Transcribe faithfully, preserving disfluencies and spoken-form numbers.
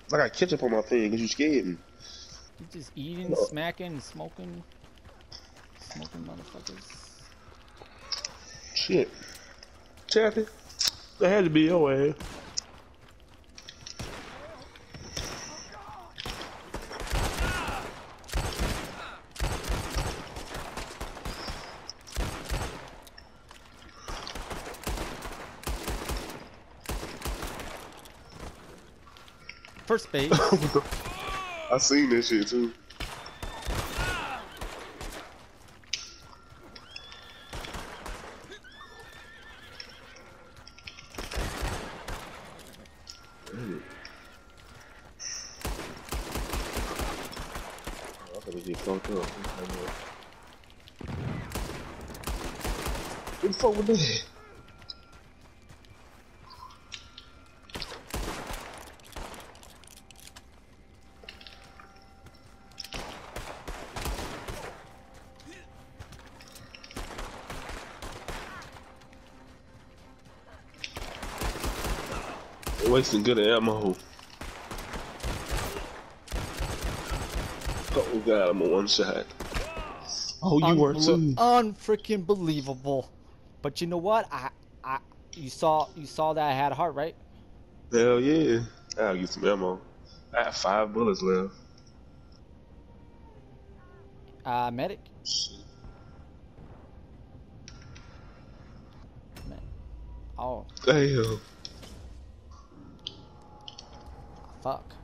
I got ketchup on my thing because you scared me. You just eating, smacking, smoking, smoking motherfuckers. Shit. Chappy. That had to be your ass. First base. I seen this shit too. I'm gonna get fucked up. What the fuck with that? They're wasting good ammo. Oh god, I'm a one shot. Oh, you were too. Unfreaking believable. But you know what? I, I, you saw, you saw that I had a heart, right? Hell yeah. I'll get some ammo. I have five bullets left. Uh, medic. Man. Oh. Damn. Fuck.